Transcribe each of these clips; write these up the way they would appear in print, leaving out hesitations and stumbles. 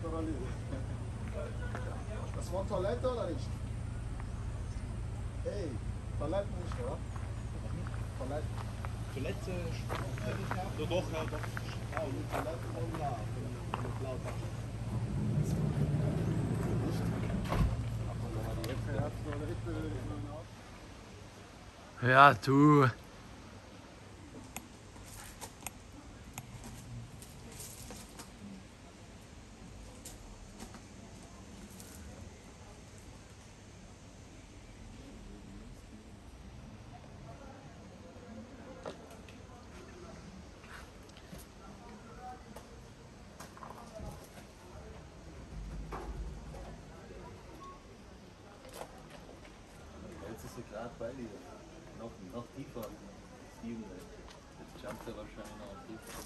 Das war Toilette oder nicht? Hey, Toilette nicht, oder? Toilette. Toilette? Doch, doch, ja, doch. Toilette und da. Ja, du. Gerade bei dir. Noch tiefer. Jetzt jumpt er wahrscheinlich noch tiefer.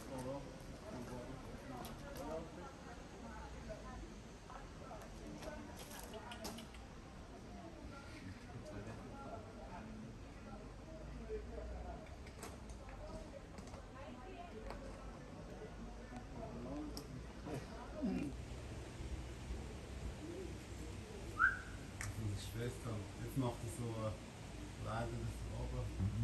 Schwester, jetzt macht er so leidendes Ober.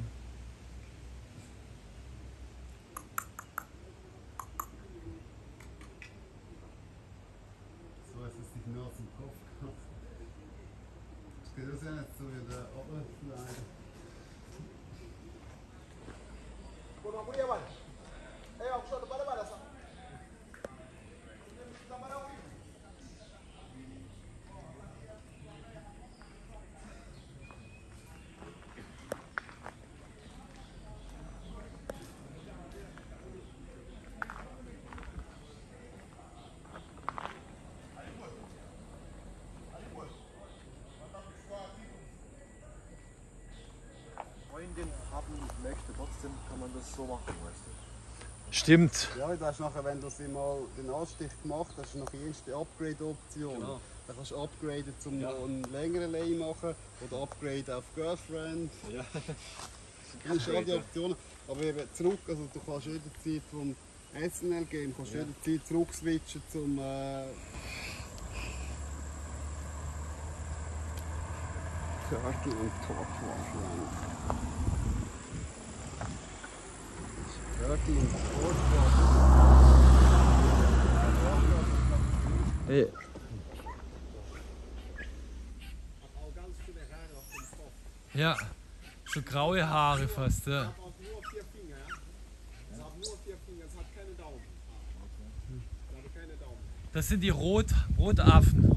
So ist es sich nur zum Kopf gehabt. Das geht das ja nicht so wie der Oberleiter. Freundin haben möchte, trotzdem kann man das so machen, weißt du? Stimmt. Ja, das ist nachher, wenn du sie mal den Anstich gemacht hast, ist noch die erste Upgrade-Option. Genau. Da kannst du upgraden, um noch einen längeren Lay machen oder upgrade auf Girlfriend. Ja. Das sind all die Optionen. Aber eben zurück, also du kannst jederzeit vom SNL-Game jederzeit zurück switchen zum Turtle und Torchwaschland. Turtle und Torchwaschland. Hey. Ja, so graue Haare fast, ja. Nur 4 Finger, ja? Es hat nur 4 Finger, es hat keine Daumen. Es hat keine Daumen. Das sind die Rotaffen.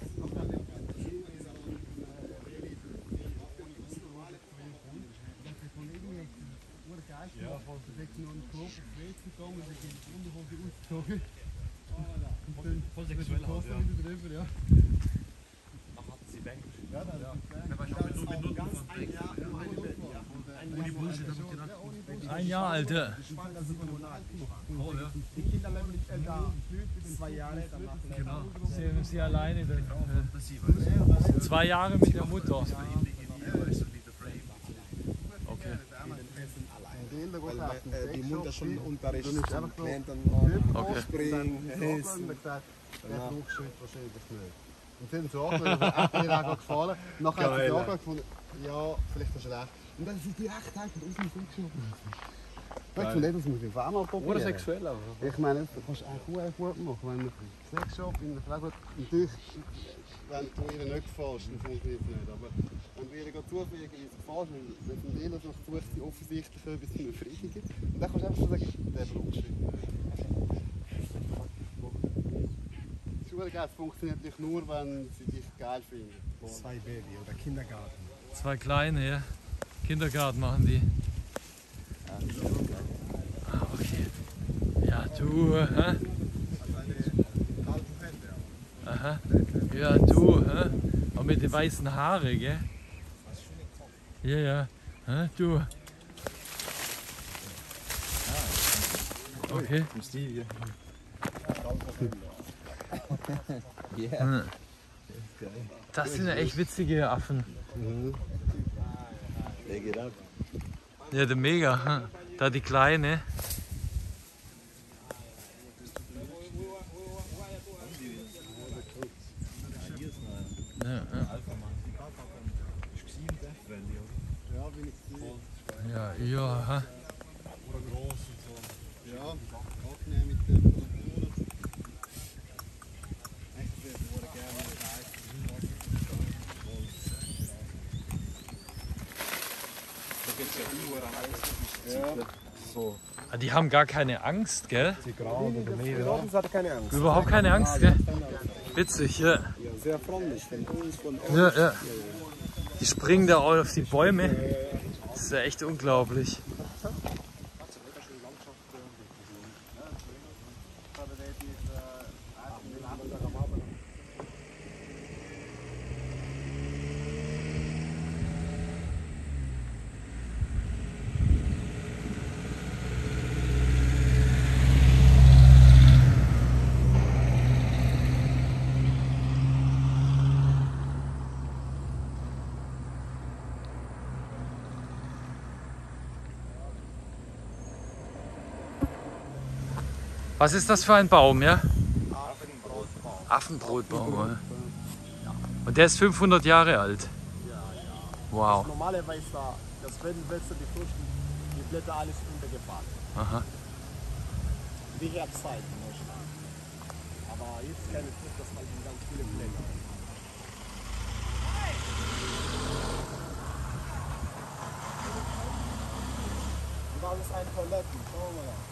Voll sexuell aus, ja. Ja. Ach, hatten sie weg. Ja, das Ja, weil ich habe nur Minuten von weg. Ohne Bullshit habe ich gedacht. Ein Jahr alt, ja. Oh, ja. Die Kinder bleiben nicht älter, 2 Jahre, danach Genau. Sie alleine. Dann. Fantasie, weißt du? 2 Jahre mit der Mutter. In ihr, weißt du, wie der Frame. Okay. die Mutter schon Unterricht lernt dann Okay. springen, helfen. Der Flugschritt wahrscheinlich nicht. Und sie haben so angeschaut, das hat mir auch gefallen. Nachher hat sie auch gefunden, ja, vielleicht hast du recht. Und dann sind die echt einfach aus dem Flug geschoben. Ich finde, das muss ich auch mal probieren. Oder sexuell auch. Ich meine, das kannst du eigentlich gut machen. Wenn du Sexshop in der Frau natürlich, wenn du ihr nicht gefällst, dann funktioniert es nicht. Aber wenn du ihr zufällig gefällst, wenn du ihr noch sucht, sie offensichtlich etwas zu befriedigen. Und dann kannst du einfach so sagen, der Flugschritt. Schulgeld funktioniert natürlich nur, wenn sie dich geil finden. 2 Baby oder Kindergarten. 2 kleine, ja. Kindergarten machen die. Ah, okay. Ja, du, hä? Aha. Ja, du, hä? Auch mit den weißen Haaren, gell? Ja, ja. Hä, du. Okay. Ja. Das sind ja echt witzige Affen. Der geht ab. Ja, der Mega. Hä? Da die Kleine. So. Ah, die haben gar keine Angst, gell? Die Grauen oder nee, Dolphins hatte keine Angst. Überhaupt keine Angst, gell? Witzig, ja. Ja, sehr freundlich von uns, von euch. Ja, ja. Die springen da auch auf die Bäume. Das ist ja echt unglaublich. Was ist das für ein Baum, ja? Affenbrotbaum. Oder? Und der ist 500 Jahre alt. Wow. Normalerweise, das Wellenwechsel, die Früchte, die Blätter alles untergefahren. Aha. Die Herbstzeit in Deutschland. Aber jetzt keine Frucht, das fallen ganz viele Blätter. Und da ist ein Toiletten, schauen wir mal.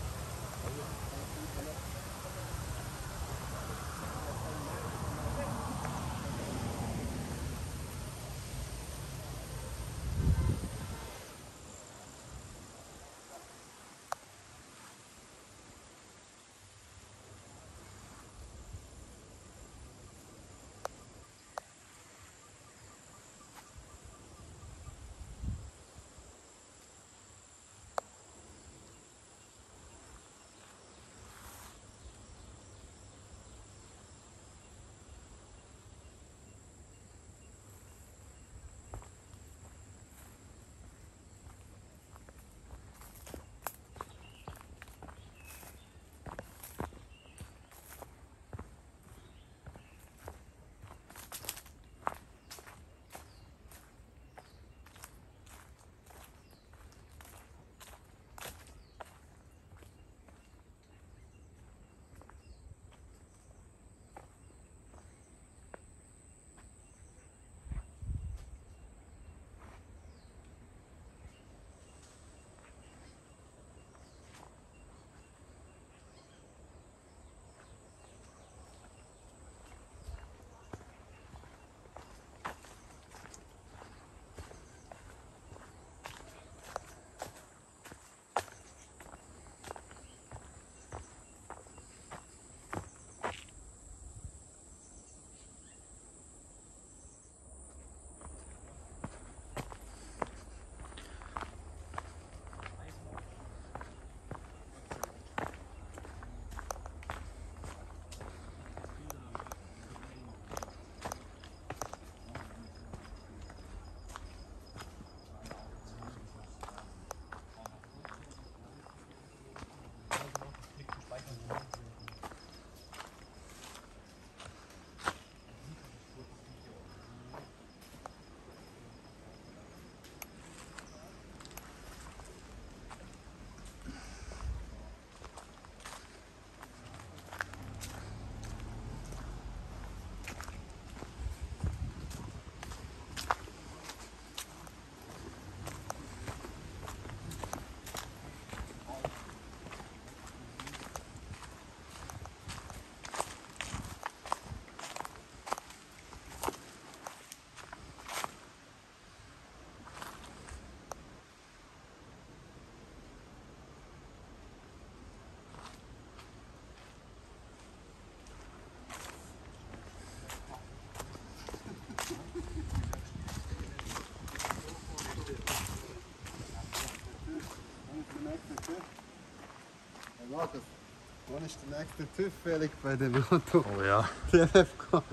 Wann ist der nächste TÜV fällig bei dem Auto? Oh ja. TFK.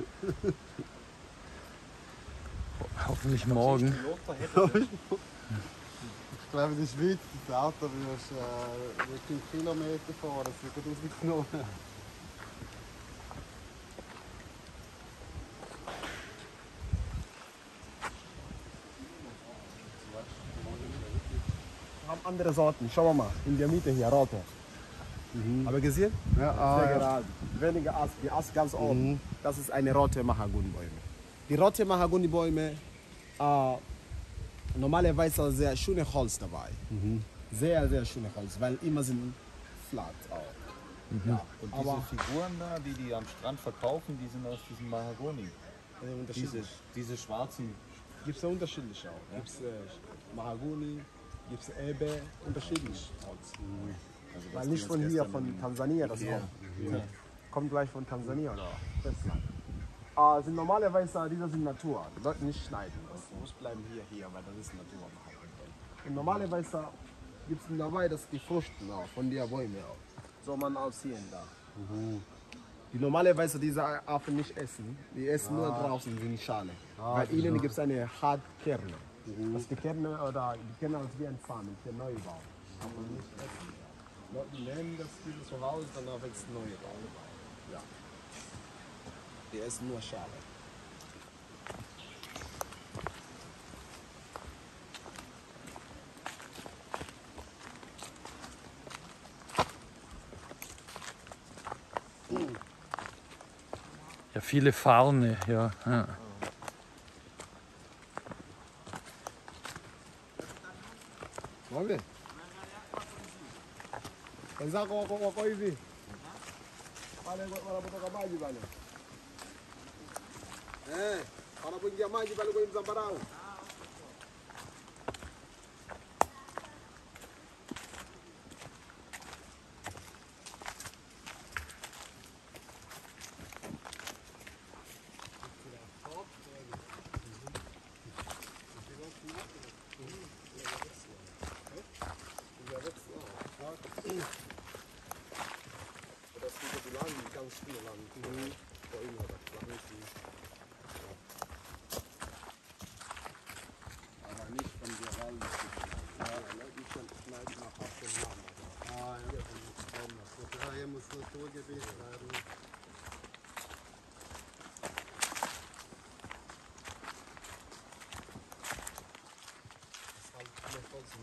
Hoffentlich morgen. Ich glaube, in der Schweiz das Auto wirst wirklich Kilometer fahren, das wird gut ausgenommen. Wir haben andere Sorten. Schauen wir mal, in der Mitte hier, rote. Aber gesehen? Ja, Sehr gerade. Weniger Ast, die Ast ganz oben. Das ist eine rote Mahagonibäume. Die rote Mahagonibäume, normalerweise sehr schöne Holz dabei. Sehr, sehr schönes Holz, weil immer sind flat auch. Ja, Und aber diese Figuren da, die am Strand verkaufen, die sind aus diesem Mahagoni. Diese schwarzen. Gibt es unterschiedlich auch. Ja. Gibt es Mahagoni, gibt es Elbe, unterschiedlich Holz. Also Weil nicht von hier, von Tansania das kommt. Ja. Kommt gleich von Tansania oder Festland. Sind normalerweise, diese sind Natur. Die sollten nicht schneiden. Das muss bleiben hier, weil das ist Natur. Und normalerweise gibt es dabei, dass die Früchten auch, von der Bäume auch. Soll man aussehen da. Die normalerweise diese Affen nicht essen. Die essen nur draußen in die Schale. Weil ihnen gibt es eine harte Kerne. Das die Kerne oder die Kerne als wie ein Samen, der Neubau. Aber nicht essen. Leute nehmen das dieses zu Hause, danach wächst Neubau. Ja. Die essen nur Schale. Ja, viele Farne, ja. Ja. Vamos ver. Wenzako wako hivi. Pale wanapotoka maji pale. Wanapoingia maji pale kwenye Mzambarau. Das sind die Land, ganz viele Land. Aber nicht von der Wald. Die schneiden nach ab dem Land. Ja, hier muss Naturgebiet bleiben. Das ist halt viele Volksmüll.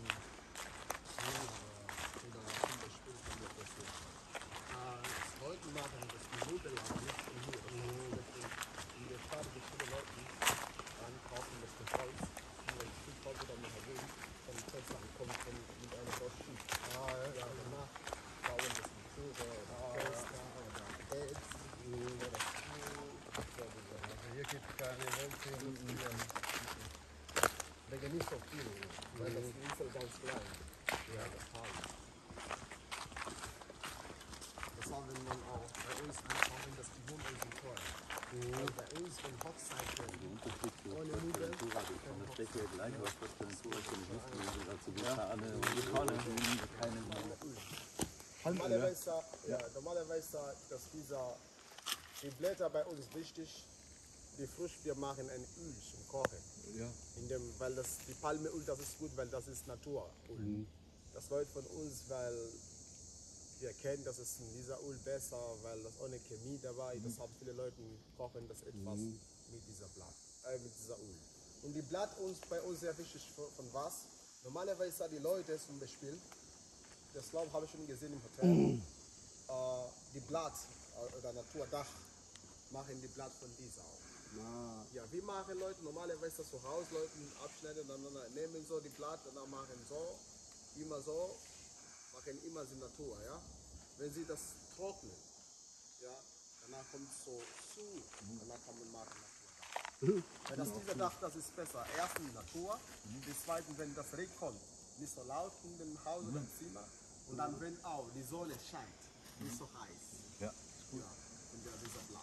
Heute machen das die Nudeln nicht in hier. In der Stadt gibt es viele Leute, die kaufen das für Holz. Und ein Stück Holz oder mit Hagen von Festland kommt mit einer Roschen. Ja, danach bauen das mit Tore oder Fenster oder Bett oder Stuhl. Also hier gibt es keine Holzindustrie. Denke nicht so viel, weil das Insel ganz klein. Ja, das Haus. Das haben wir dann auch bei uns angefangen, dass die Hunde sind teuer. Also bei uns von Hochzeit ohne Nudeln. Das steht hier gleich, was das für ein Zustand ist. Dazu gibt es alle lokale keine. Normalerweise, dass die Blätter bei uns wichtig, die Früchte, wir machen ein Öl zum Kochen. Ja. Weil die Palmeöl, das ist gut, weil das ist Naturöl. Das läuft von uns, weil wir kennen, das ist in dieser Öl besser, weil das ohne Chemie dabei. Das haben viele Leute kochen das etwas mit dieser Öl. Und die Blatt bei uns sehr wichtig von was? Normalerweise die Leute zum Beispiel, das glaube habe ich schon gesehen im Hotel, die Blatt oder Naturdach machen die Blatt von dieser auch. Ja, wir machen Leute normalerweise zu Hause, Leute abschneiden, dann nehmen so die Blatt, dann machen so, immer die Natur, ja. Wenn sie das trocknen, ja, danach kommt es so zu, danach kann man machen Natur. Weil dieser Dach, das ist besser. Erstens Natur, zweitens, wenn das Regen kommt, nicht so laut in dem Haus oder im Zimmer, und dann wenn auch die Sonne scheint, nicht so heiß. Ja. Und dieser Blatt.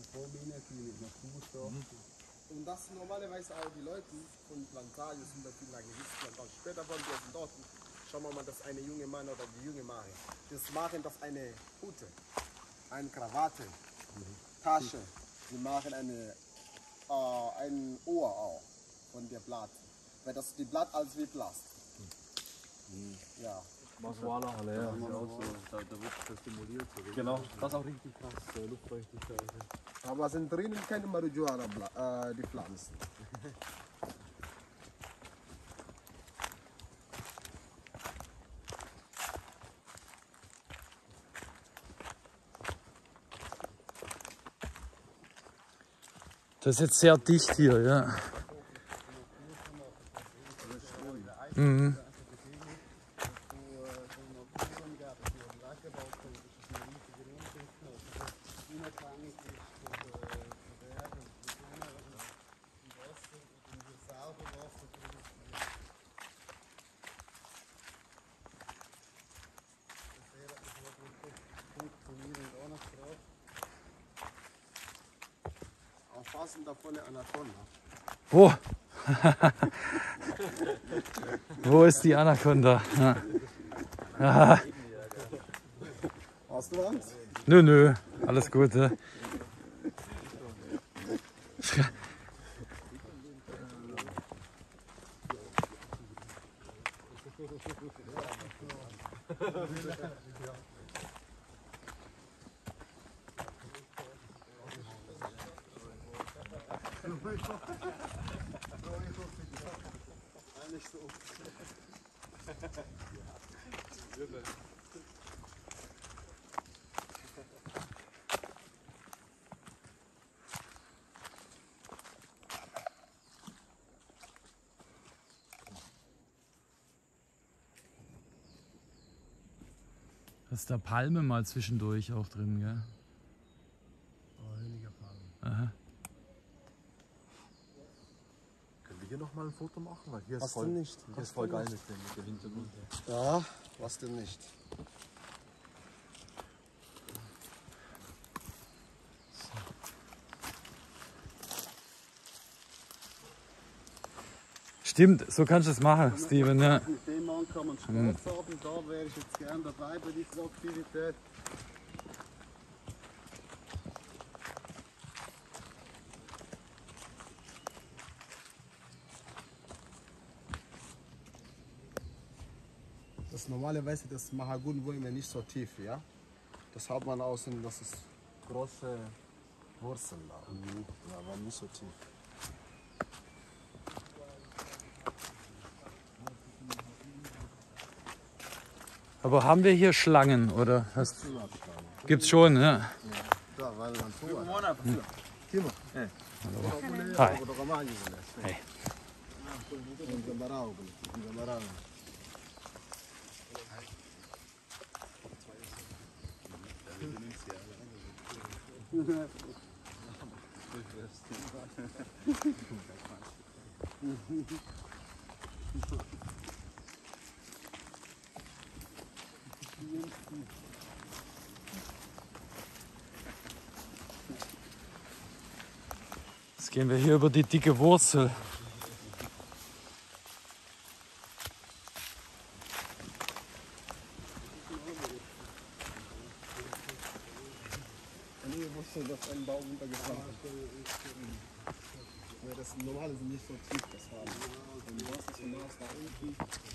Und das normalerweise auch die Leute von Plantagen zum Beispiel nach Gewichtsplantagen. Später wollen wir dort, schauen wir mal, dass eine junge Mann oder die junge machen. Das machen das eine Hute, eine Krawatte, Tasche. Sie machen ein Ohr auch von der Blatt. Weil das die Blatt als wie Plast. Ja. Maswala, ja. Da wird das stimuliert. Genau, das ist auch richtig krass, Luftfeuchtigkeit. Aber sind drinnen keine Marihuana, die Pflanzen. Das ist jetzt sehr dicht hier, ja. Außen davon eine Anaconda. Wo? Wo ist die Anaconda? Ja. Hast du Angst? Nö, nö, alles gut. Ja. Da ist da Palme mal zwischendurch auch drin, gell? Aber weniger Palmen. Aha. Können wir hier nochmal ein Foto machen? Weil hier Was ist voll, denn nicht? hier ist voll geil mit dem Hintergrund. Ja, was denn nicht? Stimmt, so kannst du es machen, Steven. Ja. Mit dem Mann kann man Spaß haben, da wäre ich jetzt gern dabei bei dieser Aktivität. Das normalerweise das Mahagun-Bäume nicht so tief, ja? Das hat man außen, das ist große Wurzeln da. Ja, aber nicht so tief. Aber haben wir hier Schlangen, oder? Gibt's schon, ja. Da, weil man so. Hi. Hey. Jetzt gehen wir hier über die dicke Wurzel. Nee, ich wusste, dass ein Baum runtergefallen ist. Ja, das normale sind nicht so tief, das haben. Wenn du das hinaus da unten.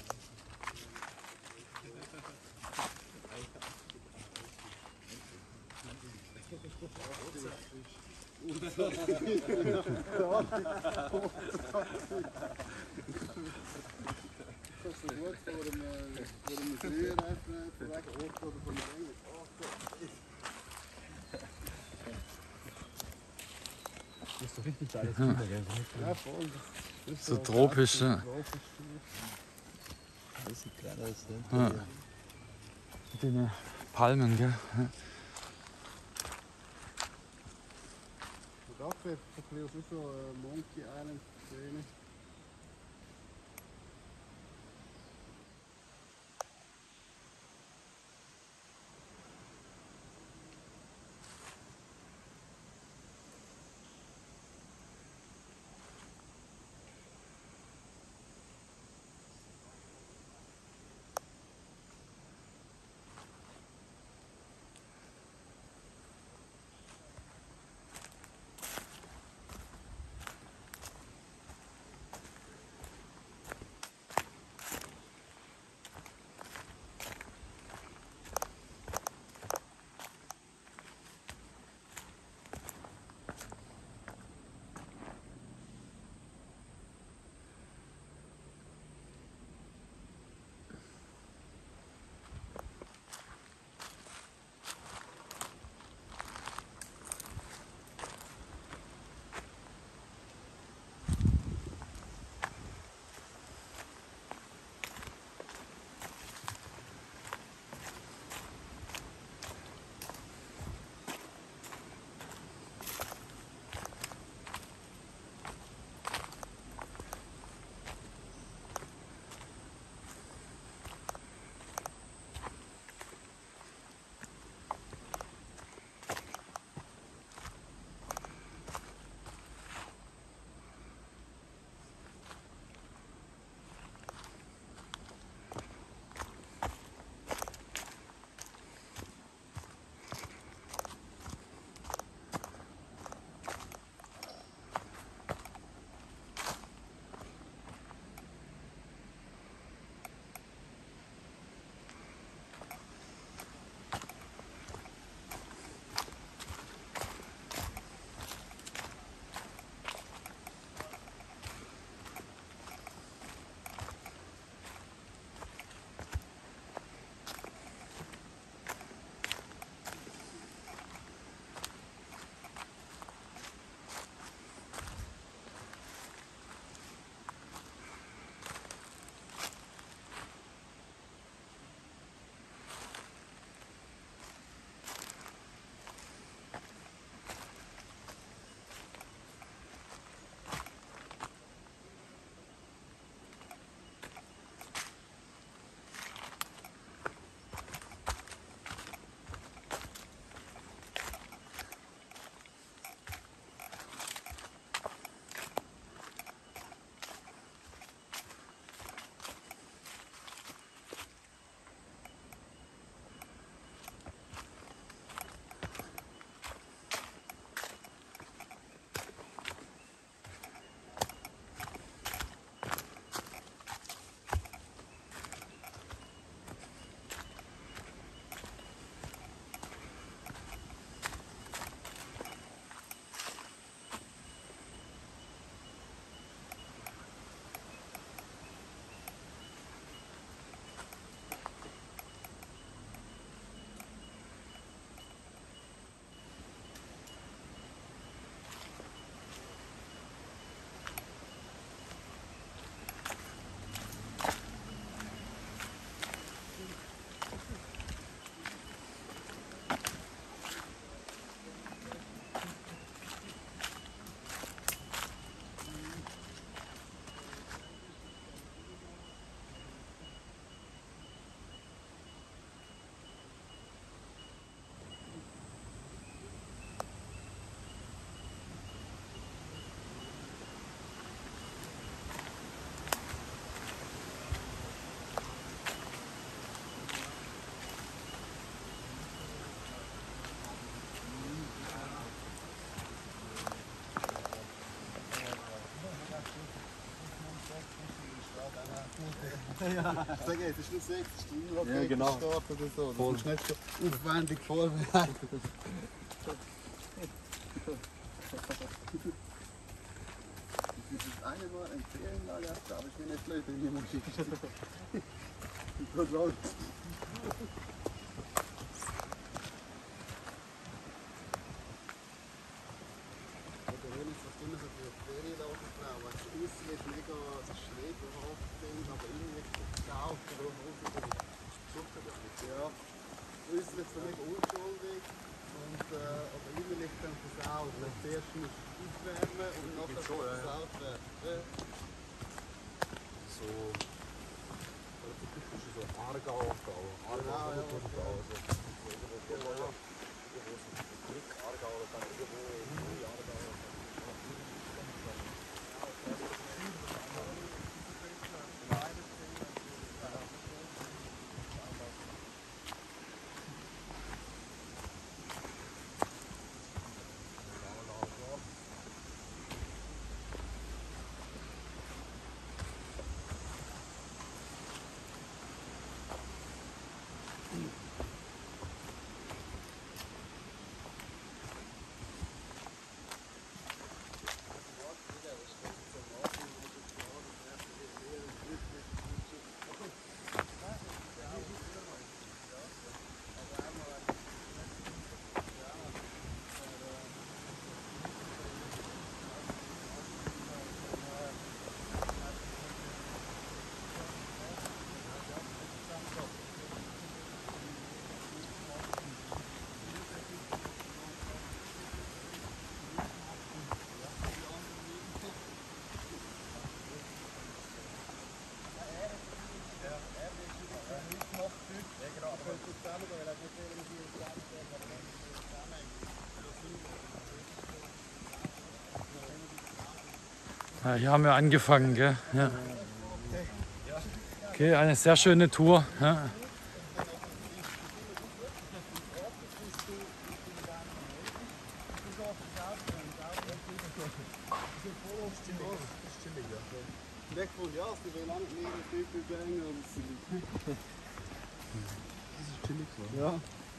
Das ist doch richtig geiles Klima, gell? Ja, voll. So tropisch, ja. Das sieht geil aus, ne? Ja. Mit den Palmen, gell? Ja. Dafür ist so Monkey Island Szene. Ich sage, es ist nur 6 Stunden, was Ja, genau. steht oder so. Das musst du nicht so aufwendig vorbereiten. Das ist das eine Mal empfehlen, aber ich bin nicht blöd, wenn jemand schickt. Das läuft. Äußerlich so nicht unschuldig und aber innerlich dann versaut. Zuerst muss aufwärmen und nachher versaut werden. So. Das ist so Aargau. Genau, ja. Ja, hier haben wir angefangen, gell? Ja. Okay, eine sehr schöne Tour. Ja. Weg von ja, sie will auch nicht mehr viel bringen. Das ist chillig so. Ja.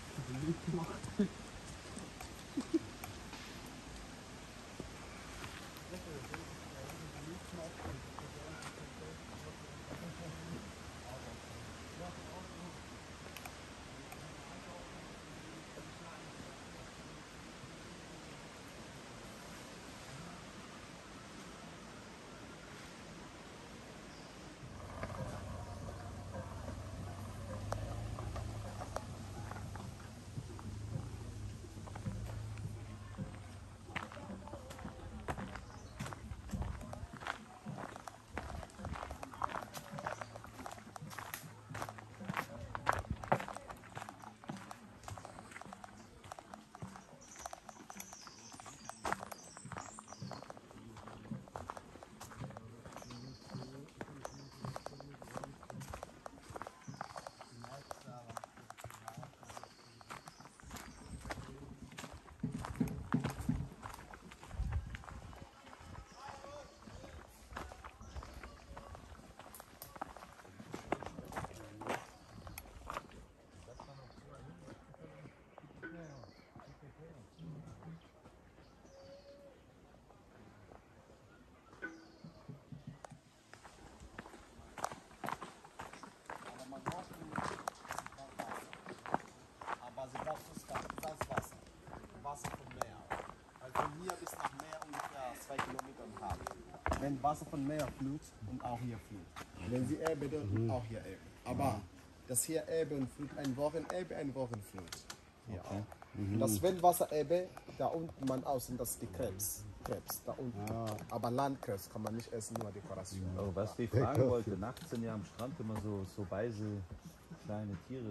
Wenn Wasser von Meer Flut und auch hier Flut. Wenn sie Ebbe, dann auch hier Ebbe. Aber das hier Ebbe und Flut, ein Wochenebbe, ein Wochenflut. Hier auch. Und das Weltwasser Ebbe, da unten man außen, das ist die Krebs. Krebs, da unten. Aber Landkrebs kann man nicht essen, nur Dekoration. Oh, was ich fragen wollte, nachts sind ja am Strand immer so weiße kleine Tiere.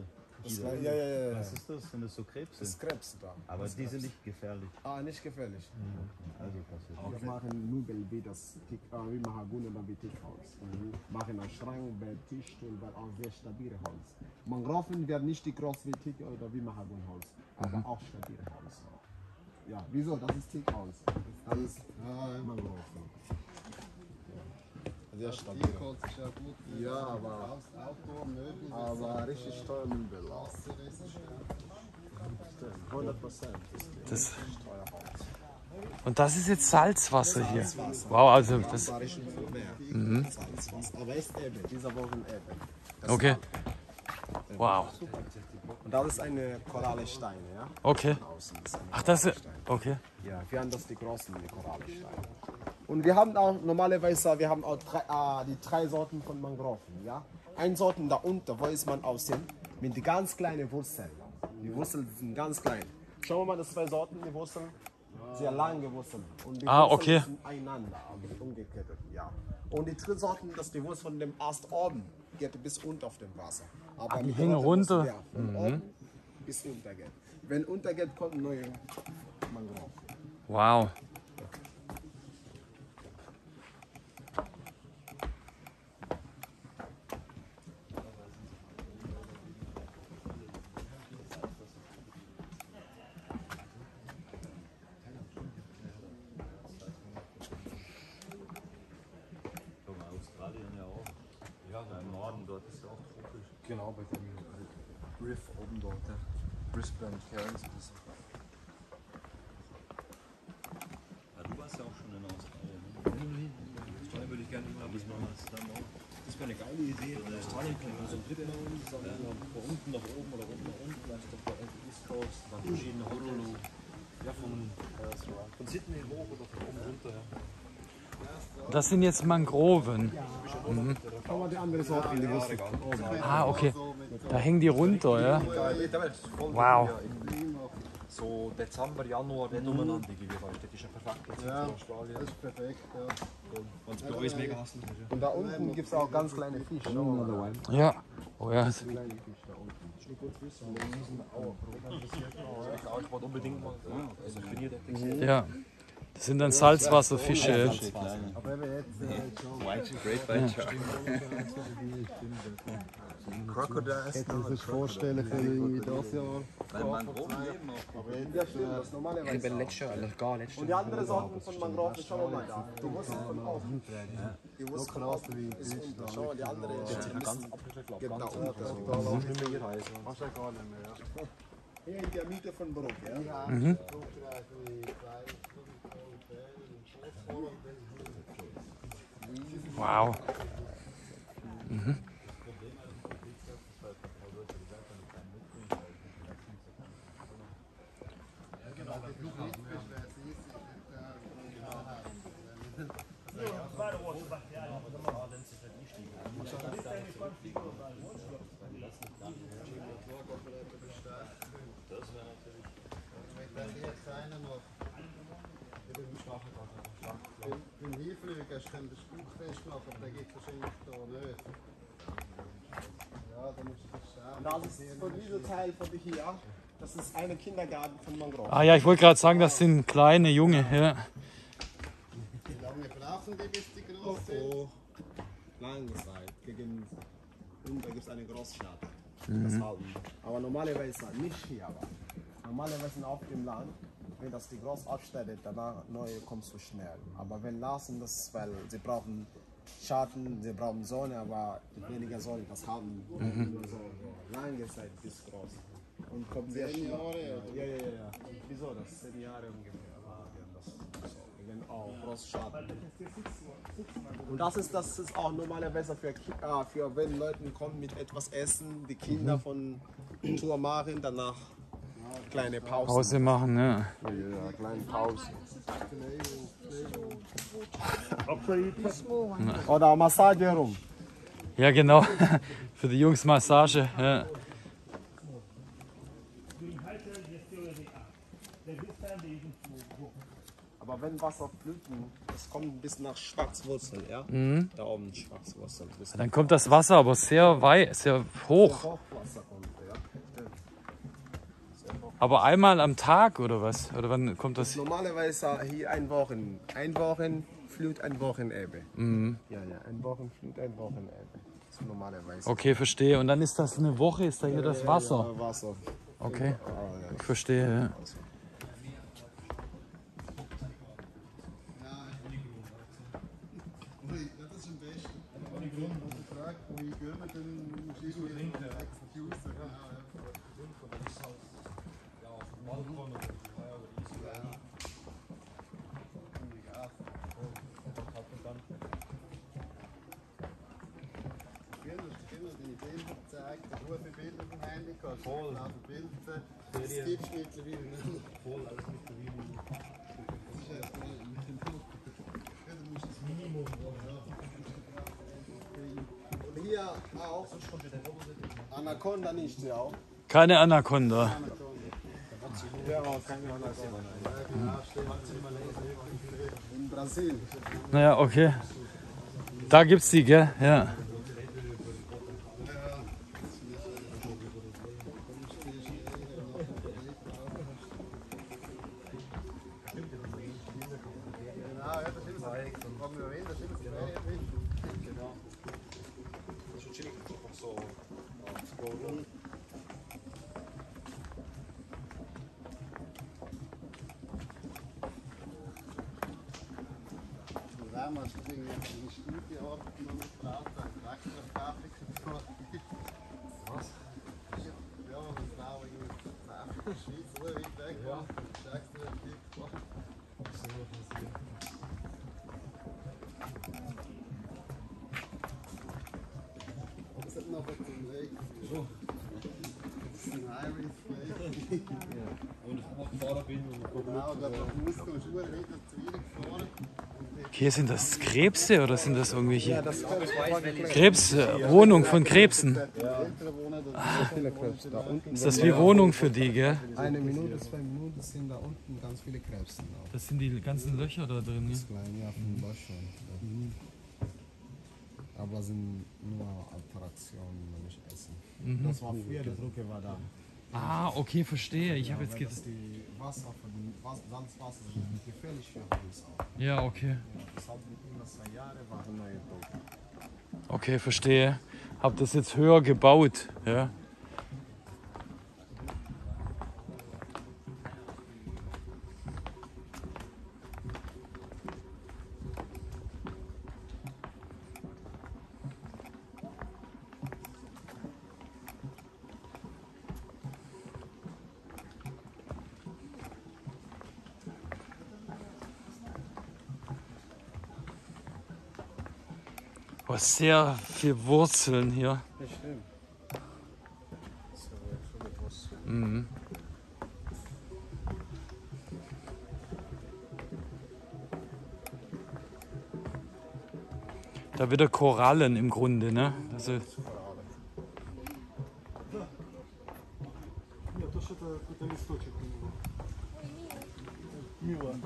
Ja. Was ist das? Sind das so Krebs? Das ist Krebs da. Aber das die Krebs. sind nicht gefährlich. Nicht gefährlich. Also passiert. Wir machen Nubel wie das wie Mahagoni oder wie Tischholz. Machen einen Schrank, Bett, Tischstuhl, weil auch sehr stabile Holz. Mangroven werden nicht die groß wie Tick oder wie Mahagoni-Holz, aber auch stabile Holz. Ja, wieso? Das ist Tickholz. Das ist Mangroven. Sehr stabil. Tierholz ist ja gut. Ja, aber Outdoor, Möbel. Aber richtig teuer Müll. 100%. Das, Teuer Holz. und das ist jetzt Salzwasser hier. Wow, also das. Bayerischen Meer. Salzwasser. Aber ist Ebbe, dieser Woche Ebbe. Das Okay. ist Wow. Und das ist eine Korallensteine, ja? Okay. Von außen ist eine Ach, das ist. Korallenstein. Okay. Ja, wir haben das die großen Korallensteine. Und wir haben auch normalerweise, wir haben auch die drei Sorten von Mangroven, ja? Eine Sorte da unten, wo ist man aussehen, mit die ganz kleinen Wurzeln. Die Wurzeln sind ganz klein. Schauen wir mal, das zwei Sorten, die Wurzeln, sehr lange Wurzeln. Und die Wurzeln okay. sind einander, umgekettet, ja. Und die dritte Sorten, das die Wurzel von dem Ast oben geht bis unter auf dem Wasser. Aber die hängen runter? Ja, von oben bis untergeht. Wenn untergeht, kommt neue Mangrove. Wow. Australien ja auch. Ja, im Norden dort ist ja auch tropisch. Genau, bei dem Riff oben dort, der Brisbane Cairns. Ja, du warst ja auch schon in Australien. Ne? Australien würde ich gerne mal Müssen wir mal zusammen auch. Das wäre eine geile Idee. In Australien kann man so einen Trip machen, sagen wir von unten nach oben oder oben nach unten, vielleicht auf der East Coast, dann verschiedene Hotels. Ja, von Sydney hoch oder von oben runter. Ja. Das sind jetzt Mangroven. Schau mal die andere Sorte an, die Wurzel. Ah, okay. Da hängen die runter, ja. Wow. So Dezember, Januar, nicht umeinander gehen wir das ist ja perfekt jetzt Ja, in Australien. das ist perfekt. Ja. Und das Büro ist mega hässlich. Und da unten gibt es auch ganz kleine Fische. Ja. Oh ja. Kleine Fische da unten. Ich wollte unbedingt mal, also ich bin hier der Ja. Das sind dann Salzwasserfische. Aber eben jetzt schon. Great White Shark. Hätte man sich vorstellen können, irgendwie das Jahr. Weil Mangroven leben auch. Aber jetzt, Ja, stimmt, das ist normalerweise. Und die andere Sorten von Mangroven, schauen wir mal da. Die Wurzel von außen. Die Wurzel von außen ist unten. Schau mal, die andere geht da unten. machst du ja gar nicht mehr. Ja. Hier in der Mitte von Bruck, ja? Wow. Beim Hinfliegen kannst du den Spruch festmachen, aber den gibt es wahrscheinlich da nicht. Ja, dann musst du das schauen. Das ist von diesem Teil von hier. Das ist ein Kindergarten von Mangroven. Ah ja, ich wollte gerade sagen, das sind kleine Junge. Ja. Wie lange brauchen die, bis die groß sind? Oh, lange Zeit. Und da gibt es eine Großstadt. Das halten. Aber normalerweise nicht hier. Aber normalerweise auf dem Land, wenn das die groß abstellt, danach neue kommt so schnell. Aber wenn lassen das, weil sie brauchen Schatten, sie brauchen Sonne, aber weniger Sonne, das haben so lange Zeit bis groß. Und kommt sehr 10 schnell. Jahre? Ja. Wieso das? 10 Jahre ungefähr. Wenn auch Großschaden. Und das ist auch normalerweise für wenn Leute kommen mit etwas Essen, die Kinder von Tour machen, danach kleine Pausen. Pause machen, ja. Ja, kleine Pausen. Oder Massage herum. Ja, genau. Für die Jungs Massage. Ja. Aber wenn Wasser flüten, das kommt bis nach Schwarzwurzel, ja? Da oben Schwarzwurzel. Dann kommt das Wasser aber sehr weit, sehr hoch. Hochwasser kommt, ja. Aber einmal am Tag oder was? Oder wann kommt das? Normalerweise hier ein Wochen Flut, ein Wochenebbe. Ja, ein Wochenflut, ein Wochenebbe. Das ist normalerweise. Okay, verstehe. Und dann ist das eine Woche, ist da hier das Wasser. Ja, Wasser. Okay, Ja. ich verstehe. Ja. Ui, das ist ein Baby. Ohne Grund. Und die Frage, wo ich gehe, dann muss ich irgendwie extra Juice. Ja, auf dem Balkon oder easy. Voll. Das gibt es mittlerweile nicht. Voll, alles mittlerweile. Du musst das Minimum und hier auch Anaconda nicht, ja auch. Keine Anaconda. Ja, keine Anaconda. In Brasilien. Naja, okay. Da gibt's die, gell? Ja. Damals ging ich in die Studie noch mit Vater, Wechselgrafik. Was? Ja, eine Frau in der Schweiz, so weit weg. Ja. Sagst du, der Typ war. Das hat noch den Weg. So. Das ist ein Hyrax. Und ich auch gefahren bin. Genau, da musst du Schuhe wieder zu ihnen gefahren. Hier sind das Krebse oder sind das irgendwelche Wohnung von Krebsen? Ist das wie Wohnung für die, gell? 1 Minute, 2 Minuten sind da unten ganz viele Krebsen. Das sind die ganzen Löcher da drin. Das kleine, ja, von Löchern. Aber sind nur Attraktionen, nicht Essen. Das war früher, die Brücke war da. Ah, okay, verstehe. Ich habe jetzt gedacht. Die Wasser von dem Salzwasser sind gefährlich für uns auch. Ja, okay. Das hat immer 2 Jahre waren neue Tote. Okay, verstehe. Hab das jetzt höher gebaut, ja. Oh, sehr viel Wurzeln hier. Das stimmt. Mhm. Da wieder Korallen im Grunde, ne? Also Ja, to ще ten листочок у него. Мила.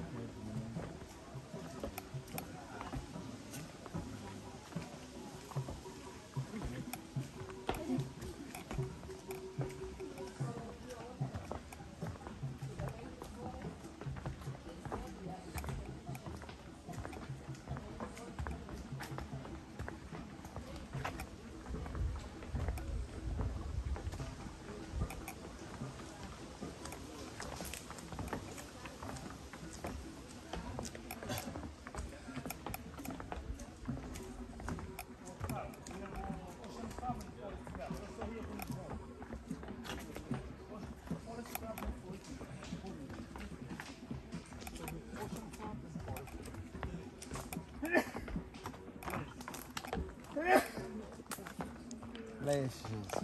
Fleischs.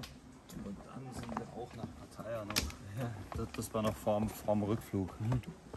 Und dann sind wir auch nach Pattaya noch. Das war noch vorm Rückflug.